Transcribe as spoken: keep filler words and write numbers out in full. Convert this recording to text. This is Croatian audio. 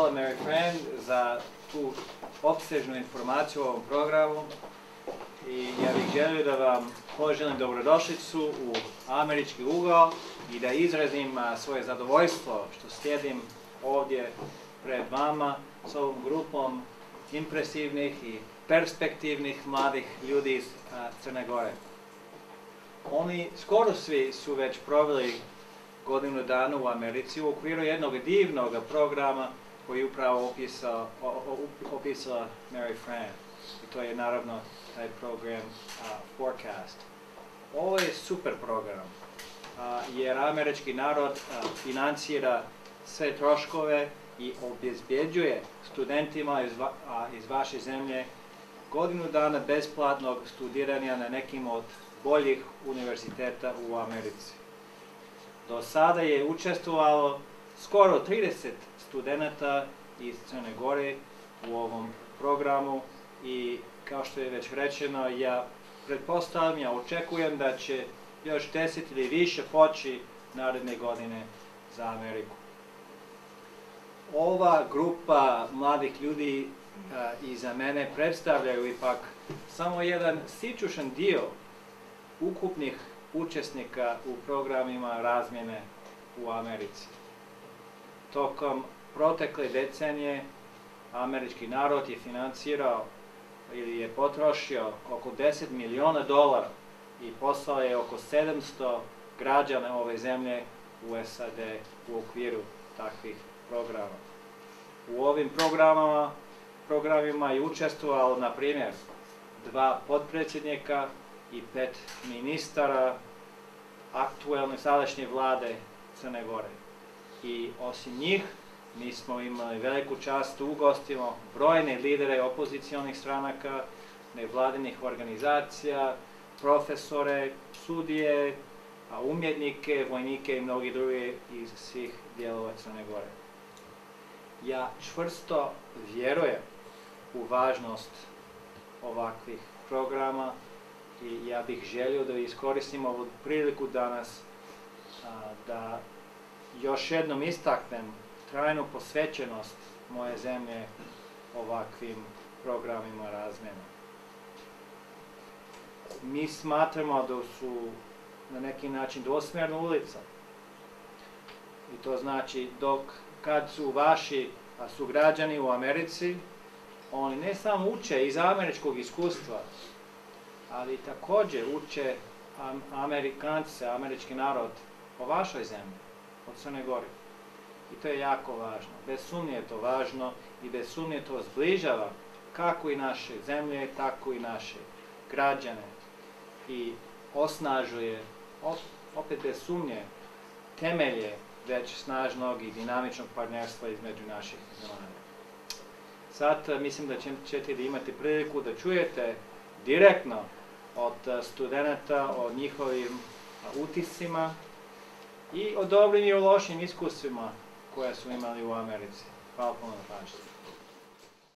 hvala Mary Fran za tu opsežnu informaciju o ovom programu i ja bih želio da vam poželim dobrodošlicu u američki ugao i da izrazim svoje zadovoljstvo što sjedim ovdje pred vama s ovom grupom impresivnih i perspektivnih mladih ljudi iz Crne Gore. Oni skoro svi su već proveli godinu dana u Americi u okviru jednog divnog programa koji je upravo opisao, opisala Mary Fran. I to je naravno taj program uh, Forecast. Ovo je super program uh, jer američki narod uh, financira sve troškove i obezbjeđuje studentima iz, va, uh, iz vaše zemlje godinu dana besplatnog studiranja na nekim od boljih univerziteta u Americi. Do sada je učestvovalo skoro trideset studenata iz Crne Gore u ovom programu i kao što je već rečeno, ja pretpostavljam, ja očekujem da će još deset ili više poći naredne godine za Ameriku. Ova grupa mladih ljudi a, iza mene predstavljaju ipak samo jedan sičušan dio ukupnih učesnika u programima razmjene u Americi. Tokom protekle decenije američki narod je financirao ili je potrošio oko deset miliona dolara i poslao je oko sedamsto građana ove zemlje u S A D u okviru takvih programa. U ovim programama, programima je učestvovalo, na primjer, dva potpredsjednika i pet ministara aktuelne sadašnje vlade Crne Gore. I osim njih, mi smo imali veliku čast ugostimo brojne lidere opozicionih stranaka, nevladinih organizacija, profesore, sudije, umjetnike, vojnike i mnogi drugi iz svih dijelova Crne Gore. Ja čvrsto vjerujem u važnost ovakvih programa i ja bih želio da iskoristim ovu priliku danas a, da još jednom istaknem trajnu posvećenost moje zemlje ovakvim programima razmjene. Mi smatramo da su na neki način dvosmjerna ulica. I to znači dok kad su vaši sugrađani u Americi, oni ne samo uče iz američkog iskustva, ali također uče Amerikance, američki narod o vašoj zemlji, o Crnoj Gori. I to je jako važno. Bez sumnje je to važno i bez sumnje to zbližava kako i naše zemlje, tako i naše građane. I osnažuje, opet bez sumnje, temelje već snažnog i dinamičnog partnerstva između naših zemalja. Sad mislim da ćete imati priliku da čujete direktno od studenata o njihovim utiscima i o dobrim i o lošim iskustvima koje su imali u Americi. Hvala puno na pažnji.